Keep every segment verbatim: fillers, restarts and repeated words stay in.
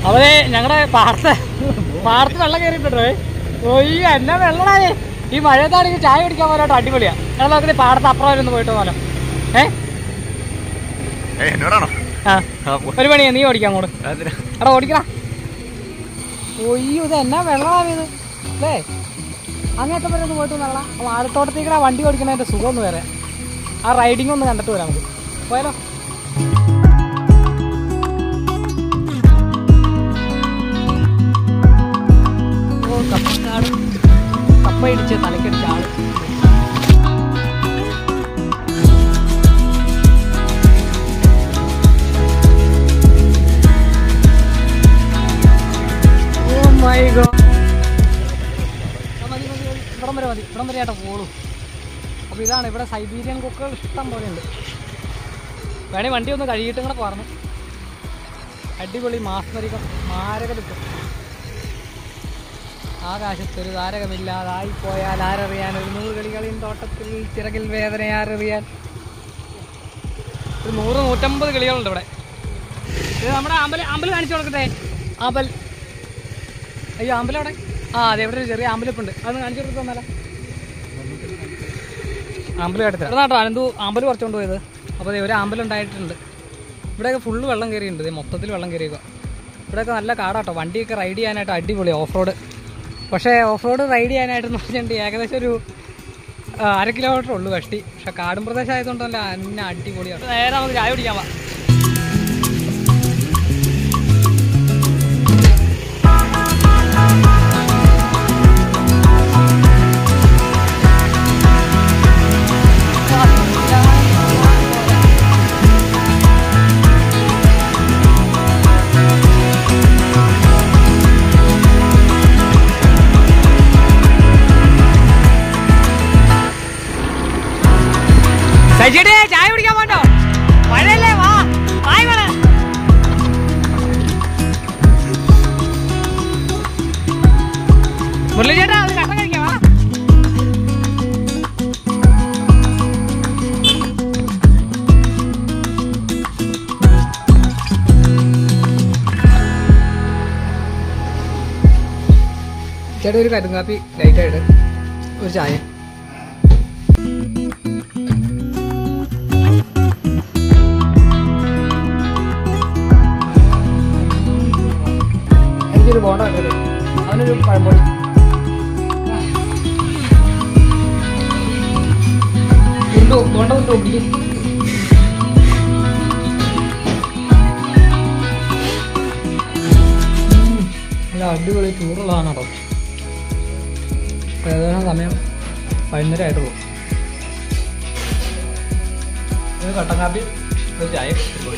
അവരെ ഞങ്ങളുടെ പാടത്ത് പാടത്ത് വെള്ളം കയറിയിട്ടുണ്ടോ? ഒയ്യോ എന്നാ വെള്ളമാണേ. ഈ മഴയത്താണെങ്കിൽ ചായ കുടിക്കാൻ പോലോട്ടോ അടിപൊളിയാ. ഞങ്ങളൊക്കെ പാടത്ത് അപ്പുറം വരെ ഒന്ന് പോയിട്ട് പോലോ. ഏഹ് ആ ഒരു പണിയാ, നീ ഓടിക്കാം അങ്ങോട്ട്. എടാ ഓടിക്കടാ. ഒയ്യോ ഇത് എന്നാ വെള്ളമാണിത് അല്ലേ. അങ്ങനത്തെ വരെ ഒന്ന് പോയിട്ട് വെള്ളം. അപ്പോൾ ആഴത്തോട്ടത്തേക്കടാ വണ്ടി ഓടിക്കണതിൻ്റെ സുഖം ഒന്ന് വേറെ. ആ റൈഡിങ് ഒന്ന് കണ്ടിട്ട് വരാം നമുക്ക്. പോയാലോ? ഓ കപ്പക്കാട് കപ്പ ഇടിച്ച് തലക്കടിച്ച ആള്. Oh my god. മതി മതി ഇവിടം വരെ മതി. ഇവിടം വരെ ആയിട്ട് പോളൂ. അപ്പോൾ ഇതാണ് ഇവിടെ സൈബീരിയൻ കൊക്കുകൾ ഇഷ്ടം പോലെ ഉണ്ട്. വേണേൽ വണ്ടി ഒന്ന് കഴുകിയിട്ട് കൂടെ പറഞ്ഞു. അടിപൊളി മാസ്മരികം മാരക കിട്ടും. ആകാശത്തൊരു താരകമില്ലാതായി പോയാൽ ആരറിയാൻ, ഒരു നൂറ് കളികളിൻ തോട്ടത്തിൽ ചിറകിൽ വേദന ആരറിയാൻ. ഒരു നൂറ് നൂറ്റമ്പത് കളികളുണ്ട് ഇവിടെ. ഇത് നമ്മുടെ അമ്പല അമ്പലം കാണിച്ചു കൊടുക്കട്ടെ. ആമ്പൽ. അയ്യോ അമ്പലം അവിടെ. ആ അതെ ഇവിടെ ഒരു ചെറിയ അമ്പലപ്പുണ്ട്. അതൊന്ന് കാണിച്ചു കൊടുത്തു തന്നാലോ. അമ്പലം എടുത്തത് ഇവിടെ നാട്ടോ അനന്തു അമ്പലം കുറച്ചുകൊണ്ട് പോയത്. അപ്പോൾ ഒരു അമ്പലം ഉണ്ടായിട്ടുണ്ട്. ഇവിടെയൊക്കെ ഫുള്ള് വെള്ളം കയറിയിട്ടുണ്ട്. മൊത്തത്തിൽ വെള്ളം കയറിയേക്കുക. ഇവിടെയൊക്കെ നല്ല കാടാട്ടോ. വണ്ടിയൊക്കെ റൈഡ് ചെയ്യാനായിട്ട് അടിപൊളി ഓഫ് റോഡ്. പക്ഷേ ഓഫ് റോഡ് റൈഡ് ചെയ്യാനായിട്ടെന്ന് പറഞ്ഞിട്ടുണ്ട് ഏകദേശം ഒരു അര കിലോമീറ്റർ ഉള്ളൂ കഷ്ടി. പക്ഷെ കാടും പ്രദേശം ആയതുകൊണ്ടല്ല അന്ന അടിപൊളിയാണ്. നേരെ നമുക്ക് ചായ കുടിക്കാൻ പോവാം. ചായ കുടിക്കാൻ പോണ്ടോ? മഴയല്ലേ, വാ വായ് വേണ. മുരളി ചേട്ടാ അത് കട്ടൻ കഴിക്കാം. വാ ചേട്ടാ ഒരു കരുങ്കാപ്പി ലൈറ്റായിട്ട് ഒരു ചായ. എനിക്കൊരു ബോണ്ട കണ്ടത്, അവനൊരു പഴംപൊടി. ഉണ്ടോ ബോണ്ട ഉണ്ടോ? പിടിക്കും. നല്ല അടിപൊളി ചൂടുള്ളതാണ് കേട്ടോ. ഏകദേശം സമയം പതിനൊന്നര ആയിട്ടുള്ളൂ. ഇത് കട്ടൻ കാപ്പി ഒരു ചായ.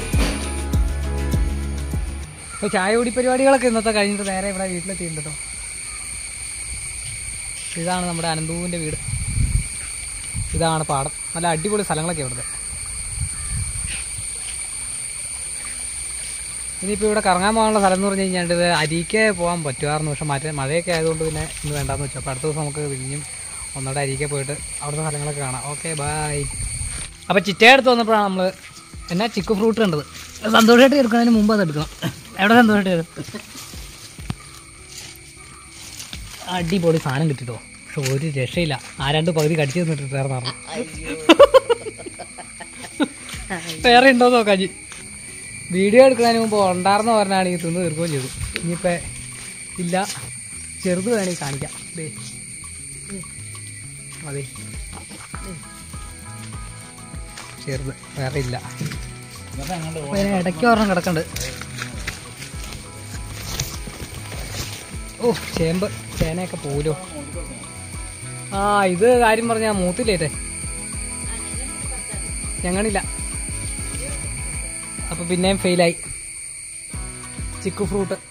അപ്പോൾ ചായ കുടി പരിപാടികളൊക്കെ ഇന്നത്തെ കഴിഞ്ഞിട്ട് നേരെ ഇവിടെ വീട്ടിലെത്തിയിട്ടുണ്ട് കേട്ടോ. ഇതാണ് നമ്മുടെ അനന്തൂവിൻ്റെ വീട്. ഇതാണ് പാടം. നല്ല അടിപൊളി സ്ഥലങ്ങളൊക്കെ ഇവിടുത്തെ. ഇനിയിപ്പോൾ ഇവിടെ കറങ്ങാൻ പോകാനുള്ള സ്ഥലം എന്ന് പറഞ്ഞു കഴിഞ്ഞാൽ ഇത് അരീക്കെ പോകാൻ പറ്റുമായിരുന്നു. പക്ഷെ മറ്റേ മഴയൊക്കെ ആയതുകൊണ്ട് പിന്നെ ഇന്ന് വേണ്ടാന്ന് വെച്ചു. അപ്പോൾ അടുത്ത ദിവസം നമുക്ക് പിന്നെയും ഒന്നുകൂടെ അരീക്കെ പോയിട്ട് അവിടുത്തെ സ്ഥലങ്ങളൊക്കെ കാണാം. Okay bye. അപ്പോൾ ചിറ്റയെടുത്ത് വന്നപ്പോഴാണ് നമ്മൾ എന്നാ ചിക്കു ഫ്രൂട്ട് കണ്ടത്. സന്തോഷമായിട്ട് എടുക്കുന്നതിന് മുമ്പ് അത് എടുക്കണം. എവിടെ സന്തോഷമായിട്ട് വരും. അടിപൊളി സാധനം കിട്ടിട്ടോ. പക്ഷെ ഒരു രക്ഷയില്ല. ആ രണ്ട് പകുതി കടിച്ചു തന്നിട്ട് വേറെ പറഞ്ഞു. വേറെ ഉണ്ടോ നോക്കാം. വീഡിയോ എടുക്കുന്നതിന് മുമ്പ് ഉണ്ടായിരുന്ന പറഞ്ഞാണെങ്കിൽ തിന്ന് തീർക്കുകയും ചെയ്തു. ഇനിയിപ്പോൾ ഇല്ല, ചെറുത് വേണമെങ്കിൽ കാണിക്കാം. ദേ അതെ ചെറുത് വേറെ ഇല്ല. അതിന് ഇടയ്ക്ക് ഒരെണ്ണം കിടക്കുന്നുണ്ട്. ഓ ചേമ്പ് ചേനയൊക്കെ പോലോ. ആ ഇത് കാര്യം പറഞ്ഞാൽ മൂത്തില്ലേറ്റേ ഞങ്ങളില്ല. അപ്പോൾ പിന്നെയും ഫെയിലായി ചിക്കു ഫ്രൂട്ട്.